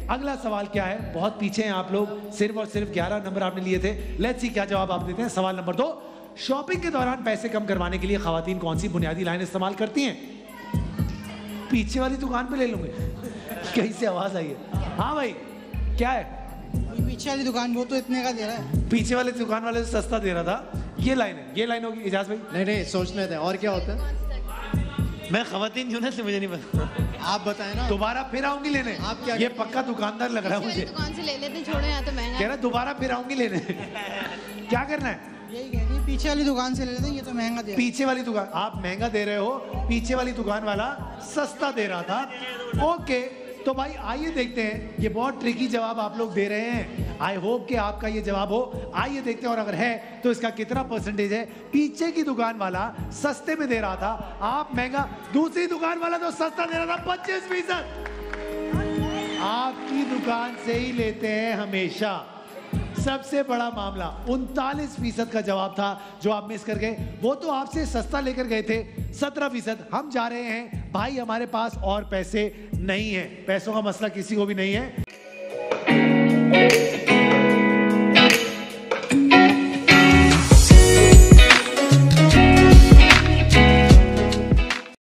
अगला सवाल क्या है? बहुत पीछे हैं आप लोग, सिर्फ और सिर्फ 11 नंबर आपने लिए थे। लेट्स सी क्या जवाब आप देते हैं। सवाल नंबर 2, शॉपिंग के दौरान पैसे कम करवाने के लिए खवातीन कौन सी बुनियादी लाइन इस्तेमाल करती हैं? पीछे वाली दुकान पे ले लूंगे। कहीं से आवाज आई है? हाँ भाई, क्या है? पीछे वाली दुकान, वो तो इतने का दे रहा है। पीछे वाले दुकान वाले से सस्ता दे रहा था। ये लाइन है, ये लाइन होगी इजाज भाई? नहीं नहीं, सोचने थे और क्या होता है। मैं खवातीन हूं ना, इसलिए मुझे नहीं पता। आप बताएं ना। दोबारा फिर आऊंगी लेने। आप क्या? ये पक्का दुकानदार लग रहा है मुझे। दुकान से ले लेते, छोड़ो यहाँ तो महंगा। कह रहा दोबारा फिर आऊंगी लेने। क्या करना है? यही कह रही है, पीछे वाली दुकान से ले लेते, ये तो महंगा दे रहा है। पीछे वाली दुकान आप महंगा दे रहे हो, पीछे वाली दुकान वाला सस्ता दे रहा था। ओके, तो भाई आइए देखते हैं। ये बहुत ट्रिकी जवाब आप लोग दे रहे हैं। आई होप कि आपका ये जवाब हो। आइए देखते हैं, और अगर है तो इसका कितना परसेंटेज है। पीछे की दुकान वाला सस्ते में दे रहा था, आप महंगा। दूसरी दुकान वाला तो सस्ता दे रहा था 25%। आपकी दुकान से ही लेते हैं हमेशा। सबसे बड़ा मामला 39% का जवाब था जो आप मिस कर गए। वो तो आपसे सस्ता लेकर गए थे 17%। हम जा रहे हैं भाई, हमारे पास और पैसे नहीं है। पैसों का मसला किसी को भी नहीं है।